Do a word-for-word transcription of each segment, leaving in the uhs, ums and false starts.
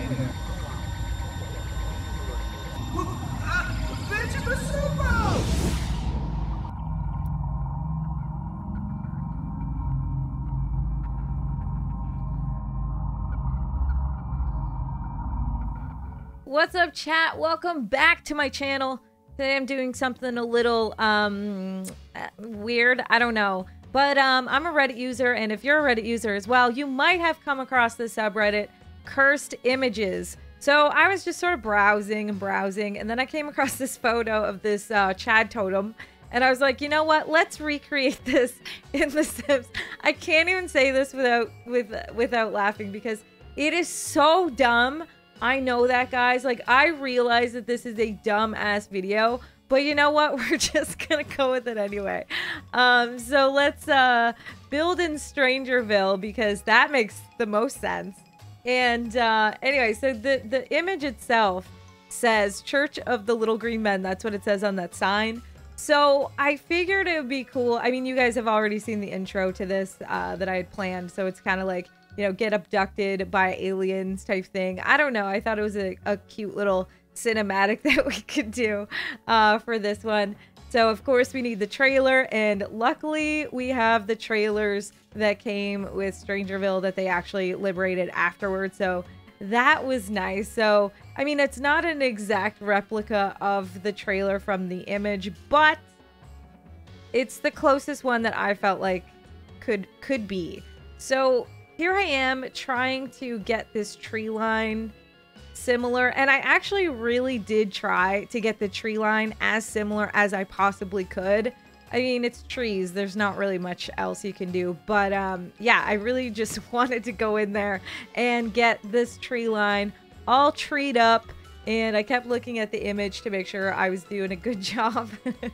What's up, chat? Welcome back to my channel. Today I'm doing something a little um weird. I don't know. But um I'm a Reddit user, and if you're a Reddit user as well, you might have come across the subreddit Cursed Images. So I was just sort of browsing and browsing, and then I came across this photo of this uh, Chad totem, and I was like, you know what? Let's recreate this in The Sims. I can't even say this without with without laughing because it is so dumb. I know that, guys. Like, I realize that this is a dumb ass video, but you know what? We're just gonna go with it anyway. Um, so let's uh, build in Strangerville because that makes the most sense. And uh, anyway, so the, the image itself says Church of the Little Green Men. That's what it says on that sign. So I figured it would be cool. I mean, you guys have already seen the intro to this uh, that I had planned. So it's kind of like, you know, get abducted by aliens type thing. I don't know. I thought it was a, a cute little cinematic that we could do uh, for this one. So, of course, we need the trailer. And luckily, we have the trailers that came with Strangerville that they actually liberated afterwards. So that was nice. So, I mean, it's not an exact replica of the trailer from the image, but it's the closest one that I felt like could could be. So here I am trying to get this tree line similar, and I actually really did try to get the tree line as similar as I possibly could. I mean, it's trees, there's not really much else you can do, but um, yeah, I really just wanted to go in there and get this tree line all treed up, and I kept looking at the image to make sure I was doing a good job.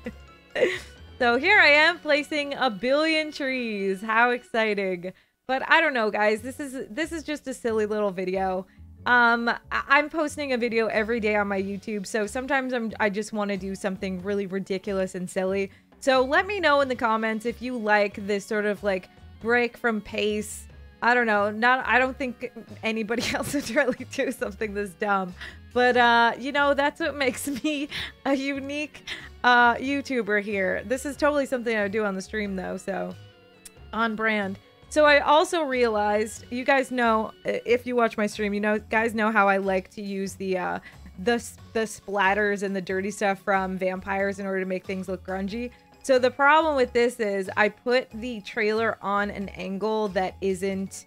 So here I am placing a billion trees. How exciting. But I don't know, guys. This is this is just a silly little video. Um, I I'm posting a video every day on my YouTube, so sometimes I'm I just want to do something really ridiculous and silly. So let me know in the comments if you like this sort of like break from pace. I don't know. Not I don't think anybody else would really do something this dumb, but uh, you know, that's what makes me a unique uh YouTuber here. This is totally something I would do on the stream though, so on brand. So I also realized, you guys know, if you watch my stream, you know, guys know how I like to use the uh, the the splatters and the dirty stuff from vampires in order to make things look grungy. So the problem with this is I put the trailer on an angle that isn't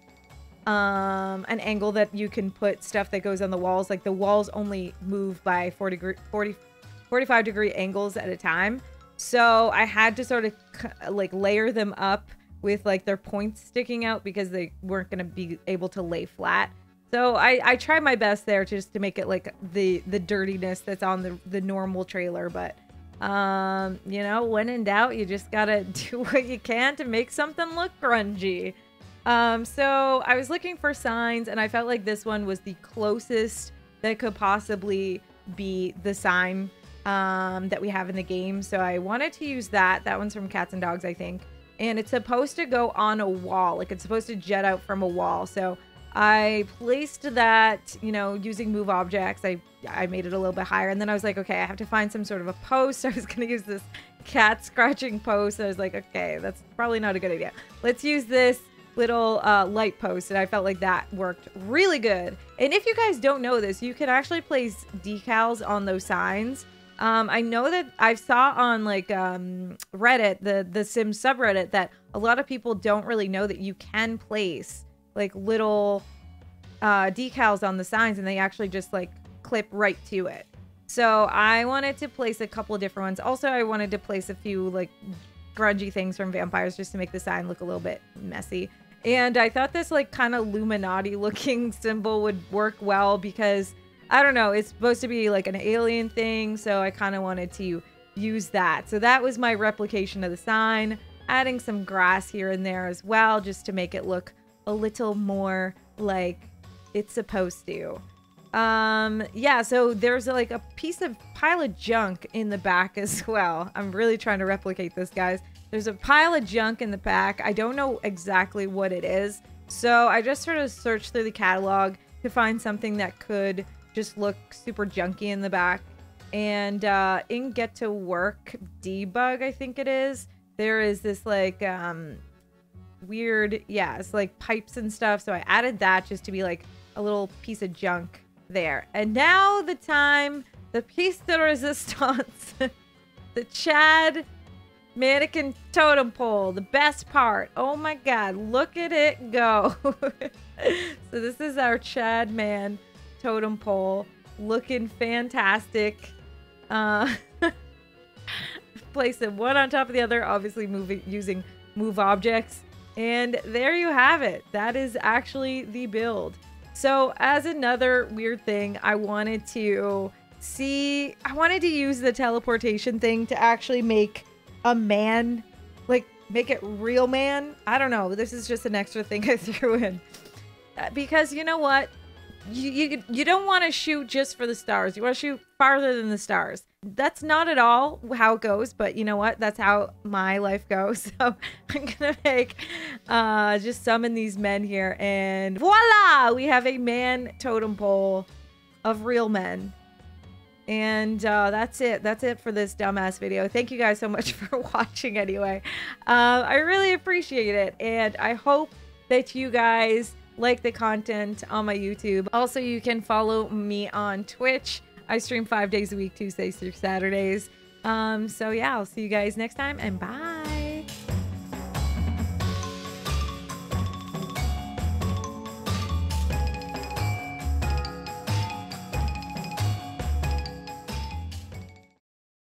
um, an angle that you can put stuff that goes on the walls. Like the walls only move by forty, forty, forty-five degree angles at a time. So I had to sort of like layer them up with like their points sticking out because they weren't going to be able to lay flat. So I, I tried my best there just to make it like the the dirtiness that's on the, the normal trailer. But, um, you know, when in doubt, you just got to do what you can to make something look grungy. Um, so I was looking for signs, and I felt like this one was the closest that could possibly be the sign um, that we have in the game. So I wanted to use that. That one's from Cats and Dogs, I think. And it's supposed to go on a wall, like it's supposed to jet out from a wall. So I placed that, you know, using move objects. I, I made it a little bit higher. And then I was like, okay, I have to find some sort of a post. I was going to use this cat scratching post. I was like, okay, that's probably not a good idea. Let's use this little uh, light post. And I felt like that worked really good. And if you guys don't know this, you can actually place decals on those signs. Um, I know that I saw on like um, Reddit, the, the Sims subreddit, that a lot of people don't really know that you can place like little uh, decals on the signs, and they actually just like clip right to it. So I wanted to place a couple of different ones. Also, I wanted to place a few like grungy things from vampires just to make the sign look a little bit messy. And I thought this like kind of Illuminati looking symbol would work well because I don't know, it's supposed to be like an alien thing, so I kind of wanted to use that. So that was my replication of the sign, adding some grass here and there as well, just to make it look a little more like it's supposed to. Um, yeah, so there's like a piece of pile of junk in the back as well. I'm really trying to replicate this, guys. There's a pile of junk in the back. I don't know exactly what it is. So I just sort of searched through the catalog, to find something that could just look super junky in the back. And uh, in Get to Work debug, I think it is, there is this like um, weird, yeah, it's like pipes and stuff. So I added that just to be like a little piece of junk there. And now the time, the piece de resistance, the Chad mannequin totem pole, the best part. Oh my God, look at it go. So this is our Chad man totem pole, looking fantastic. Uh, place it one on top of the other, obviously moving using move objects. And there you have it. That is actually the build. So as another weird thing, I wanted to see, I wanted to use the teleportation thing to actually make a man, like make it real man. I don't know. This is just an extra thing I threw in. Because you know what? You, you, you don't want to shoot just for the stars. You want to shoot farther than the stars. That's not at all how it goes, but you know what? That's how my life goes. So I'm going to make, uh, just summon these men here. And voila! We have a man totem pole of real men. And uh, that's it. That's it for this dumbass video. Thank you guys so much for watching anyway. Um, I really appreciate it. And I hope that you guys like the content on my YouTube. Also, you can follow me on Twitch. I stream five days a week, Tuesdays through Saturdays. Um, so yeah, I'll see you guys next time and bye.